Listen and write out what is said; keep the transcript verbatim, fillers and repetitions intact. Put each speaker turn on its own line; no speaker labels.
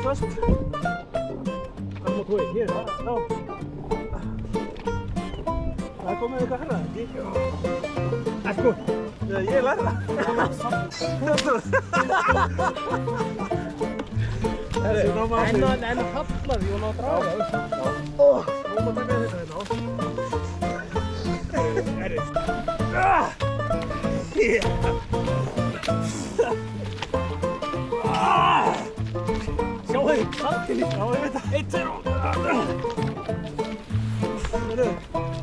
föst. Það má tói, hér er það. Já. Það er komið eitthvað herra, ekki? Já. Það er sko. Já, ég lærði það. Herri, en en hallar því og ná að draga, veist þú? Ó, nú má taka þetta hérna á. Herri. Ah! Yeah! Ah! Sjá þig, saltinni. Já, ég veit það. Eitt, tveir og... Herri.